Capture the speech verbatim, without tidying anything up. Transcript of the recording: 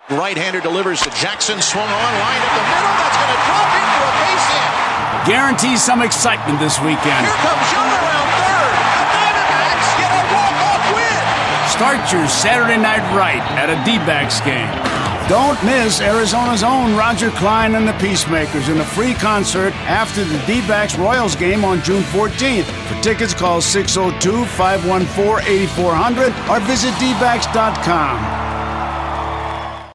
Right-hander delivers to Jackson, swung on, line up the middle, that's going to drop in for a base hit. Guarantees some excitement this weekend. Here comes Young around third. The Diamondbacks get a walk-off win. Start your Saturday night right at a D-backs game. Don't miss Arizona's own Roger Clyne and the Peacemakers in a free concert after the D-backs Royals game on June fourteenth. For tickets, call six oh two, five one four, eight four zero zero or visit d backs dot com.